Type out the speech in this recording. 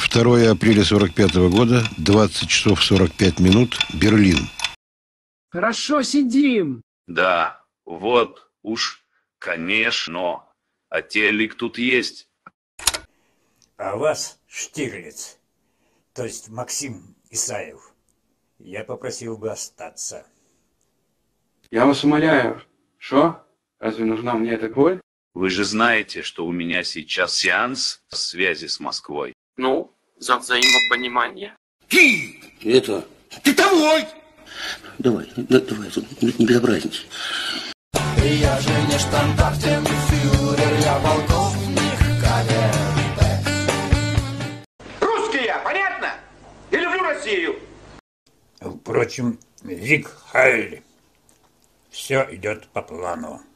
2 апреля 45 года, 20 часов 45 минут, Берлин. Хорошо сидим. Да, вот уж, конечно. А телек тут есть. А вас, Штирлиц, то есть Максим Исаев, я попросил бы остаться. Я вас умоляю. Что? Разве нужна мне эта боль? Вы же знаете, что у меня сейчас сеанс связи с Москвой. Ну, за взаимопонимание. Это... Ты домой! Давай, не безобразничай. Я же не штандартенфюрер, я полковник КГБ. Русский я, понятно? Я люблю Россию. Впрочем, Зиг Хайль, все идет по плану.